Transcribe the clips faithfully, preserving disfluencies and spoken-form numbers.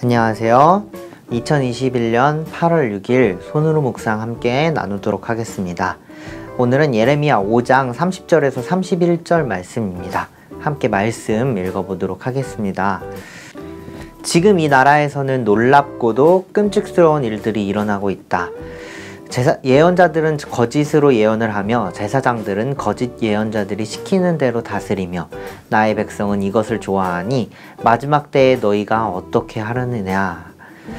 안녕하세요. 이천이십일 년 팔월 육일 손으로 묵상 함께 나누도록 하겠습니다. 오늘은 예레미야 오 장 삼십 절에서 삼십일 절 말씀입니다. 함께 말씀 읽어보도록 하겠습니다. 지금 이 나라에서는 놀랍고도 끔찍스러운 일들이 일어나고 있다. 제사, 예언자들은 거짓으로 예언을 하며 제사장들은 거짓 예언자들이 시키는 대로 다스리며 나의 백성은 이것을 좋아하니 마지막 때에 너희가 어떻게 하려느냐.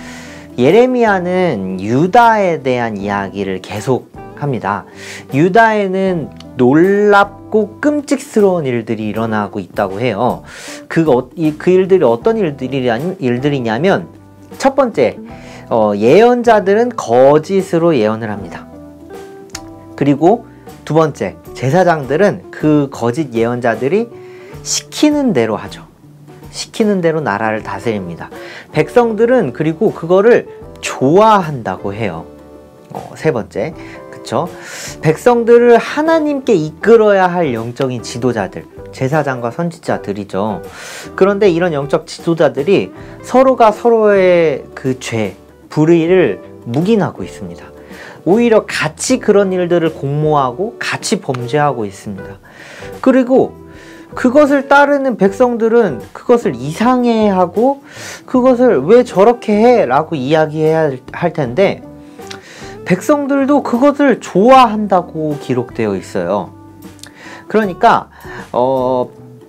예레미야는 유다에 대한 이야기를 계속합니다. 유다에는 놀랍고 끔찍스러운 일들이 일어나고 있다고 해요. 그, 그 일들이 어떤 일들이, 일들이냐면 첫 번째, 어, 예언자들은 거짓으로 예언을 합니다. 그리고 두 번째, 제사장들은 그 거짓 예언자들이 시키는 대로 하죠. 시키는 대로 나라를 다스립니다. 백성들은 그리고 그거를 좋아한다고 해요. 어, 세 번째, 그쵸? 백성들을 하나님께 이끌어야 할 영적인 지도자들, 제사장과 선지자들이죠. 그런데 이런 영적 지도자들이 서로가 서로의 그 죄, 불의를 묵인하고 있습니다. 오히려 같이 그런 일들을 공모하고 같이 범죄하고 있습니다. 그리고 그것을 따르는 백성들은 그것을 이상해하고 그것을 왜 저렇게 해? 라고 이야기해야 할 텐데 백성들도 그것을 좋아한다고 기록되어 있어요. 그러니까 어,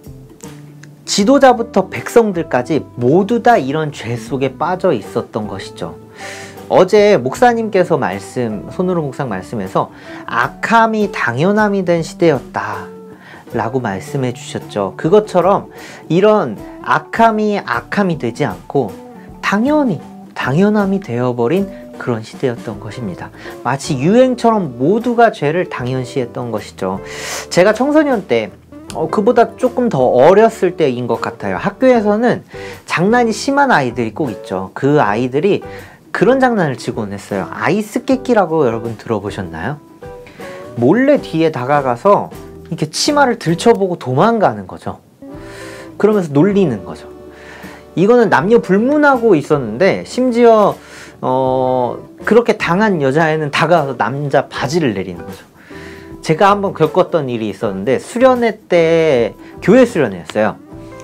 지도자부터 백성들까지 모두 다 이런 죄 속에 빠져 있었던 것이죠. 어제 목사님께서 말씀, 손으로 묵상 말씀에서 악함이 당연함이 된 시대였다 라고 말씀해 주셨죠. 그것처럼 이런 악함이 악함이 되지 않고 당연히 당연함이 되어버린 그런 시대였던 것입니다. 마치 유행처럼 모두가 죄를 당연시했던 것이죠. 제가 청소년 때 어, 그보다 조금 더 어렸을 때인 것 같아요. 학교에서는 장난이 심한 아이들이 꼭 있죠. 그 아이들이 그런 장난을 치곤 했어요. 아이스 깨끼라고 여러분 들어보셨나요? 몰래 뒤에 다가가서 이렇게 치마를 들춰보고 도망가는 거죠. 그러면서 놀리는 거죠. 이거는 남녀 불문하고 있었는데 심지어 어, 그렇게 당한 여자애는 다가가서 남자 바지를 내리는 거죠. 제가 한번 겪었던 일이 있었는데 수련회 때 교회 수련회였어요.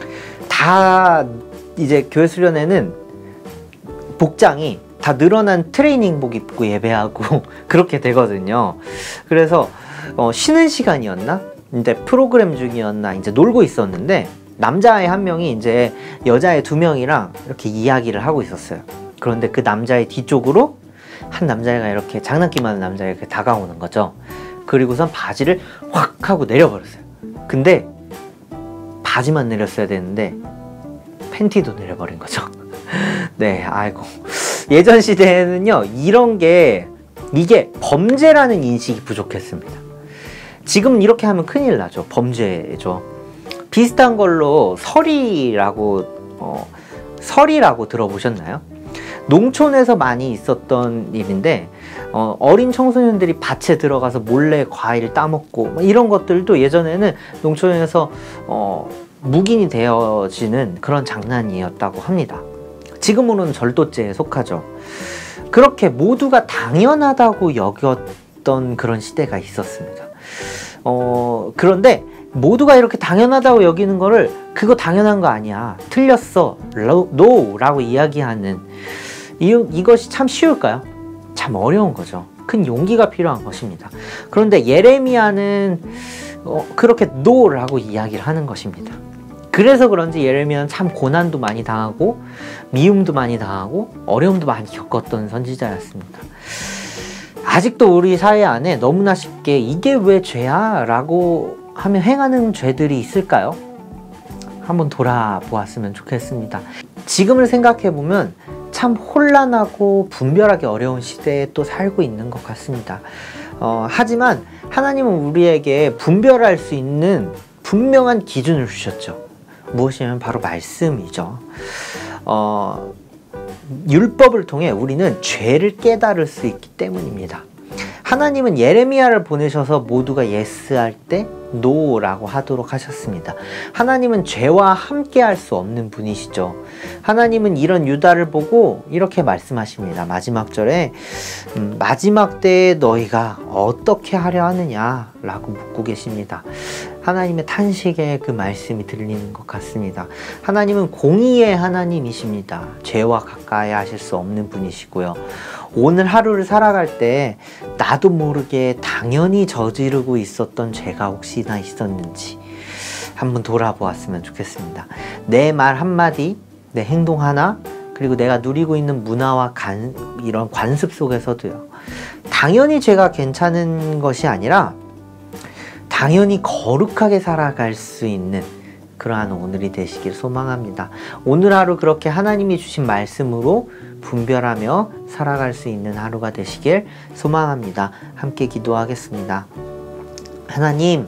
다 이제 교회 수련회는 복장이 다 늘어난 트레이닝복 입고 예배하고 그렇게 되거든요. 그래서 어, 쉬는 시간이었나? 이제 프로그램 중이었나? 이제 놀고 있었는데 남자애 한 명이 이제 여자애 두 명이랑 이렇게 이야기를 하고 있었어요. 그런데 그 남자의 뒤쪽으로 한 남자애가 이렇게 장난기만 하는 남자애가 이렇게 다가오는 거죠. 그리고선 바지를 확 하고 내려버렸어요. 근데 바지만 내렸어야 되는데 팬티도 내려버린 거죠. 네, 아이고. 예전 시대에는요, 이런 게, 이게 범죄라는 인식이 부족했습니다. 지금은 이렇게 하면 큰일 나죠. 범죄죠. 비슷한 걸로 서리라고, 어, 서리라고 들어보셨나요? 농촌에서 많이 있었던 일인데 어, 어린 청소년들이 밭에 들어가서 몰래 과일 따먹고 뭐 이런 것들도 예전에는 농촌에서 어, 묵인이 되어지는 그런 장난이었다고 합니다. 지금으로는 절도죄에 속하죠. 그렇게 모두가 당연하다고 여겼던 그런 시대가 있었습니다. 어, 그런데 모두가 이렇게 당연하다고 여기는 거를 그거 당연한 거 아니야, 틀렸어, no 라고 이야기하는 이, 이것이 참 쉬울까요? 참 어려운 거죠. 큰 용기가 필요한 것입니다. 그런데 예레미야는 어, 그렇게 no라고 이야기를 하는 것입니다. 그래서 그런지 예레미야는 참 고난도 많이 당하고 미움도 많이 당하고 어려움도 많이 겪었던 선지자였습니다. 아직도 우리 사회 안에 너무나 쉽게 이게 왜 죄야? 라고 하며 행하는 죄들이 있을까요? 한번 돌아보았으면 좋겠습니다. 지금을 생각해보면 참 혼란하고 분별하기 어려운 시대에 또 살고 있는 것 같습니다. 어, 하지만 하나님은 우리에게 분별할 수 있는 분명한 기준을 주셨죠. 무엇이냐면 바로 말씀이죠. 어, 율법을 통해 우리는 죄를 깨달을 수 있기 때문입니다. 하나님은 예레미야를 보내셔서 모두가 예스할 때 노라고 하도록 하셨습니다. 하나님은 죄와 함께 할 수 없는 분이시죠. 하나님은 이런 유다를 보고 이렇게 말씀하십니다. 마지막 절에 음, 마지막 때에 너희가 어떻게 하려 하느냐 라고 묻고 계십니다. 하나님의 탄식의 그 말씀이 들리는 것 같습니다. 하나님은 공의의 하나님이십니다. 죄와 가까이 하실 수 없는 분이시고요. 오늘 하루를 살아갈 때 나도 모르게 당연히 저지르고 있었던 죄가 혹시나 있었는지 한번 돌아보았으면 좋겠습니다. 내 말 한마디, 내 행동 하나, 그리고 내가 누리고 있는 문화와 간, 이런 관습 속에서도요. 당연히 죄가 괜찮은 것이 아니라 당연히 거룩하게 살아갈 수 있는 그러한 오늘이 되시길 소망합니다. 오늘 하루 그렇게 하나님이 주신 말씀으로 분별하며 살아갈 수 있는 하루가 되시길 소망합니다. 함께 기도하겠습니다. 하나님,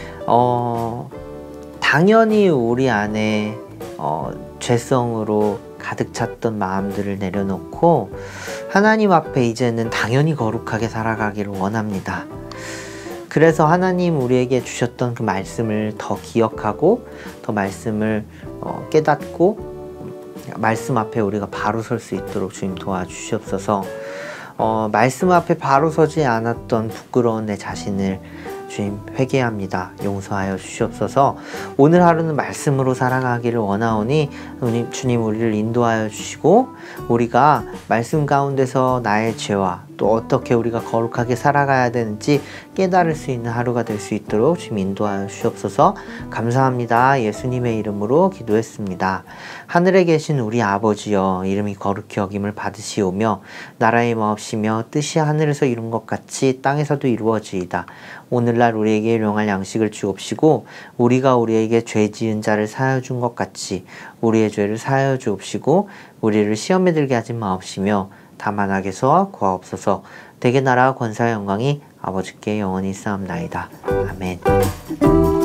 어, 당연히 우리 안에 어, 죄성으로 가득 찼던 마음들을 내려놓고 하나님 앞에 이제는 당연히 거룩하게 살아가기를 원합니다. 그래서 하나님 우리에게 주셨던 그 말씀을 더 기억하고 더 말씀을 어, 깨닫고 말씀 앞에 우리가 바로 설 수 있도록 주님 도와주시옵소서. 어, 말씀 앞에 바로 서지 않았던 부끄러운 내 자신을 주님 회개합니다. 용서하여 주시옵소서. 오늘 하루는 말씀으로 살아가기를 원하오니 주님 우리를 인도하여 주시고 우리가 말씀 가운데서 나의 죄와 또 어떻게 우리가 거룩하게 살아가야 되는지 깨달을 수 있는 하루가 될 수 있도록 주님 인도하여 주시옵소서. 감사합니다. 예수님의 이름으로 기도했습니다. 하늘에 계신 우리 아버지여, 이름이 거룩히 여김을 받으시오며 나라의 마옵시며 뜻이 하늘에서 이룬 것 같이 땅에서도 이루어지이다. 오늘날 우리에게 일용할 양식을 주옵시고 우리가 우리에게 죄 지은 자를 사하여 준 것 같이 우리의 죄를 사하여 주옵시고 우리를 시험에 들게 하지 마옵시며 다만 악에서 구하옵소서. 대개 나라와 권세와 영광이 아버지께 영원히 있사옵나이다. 아멘.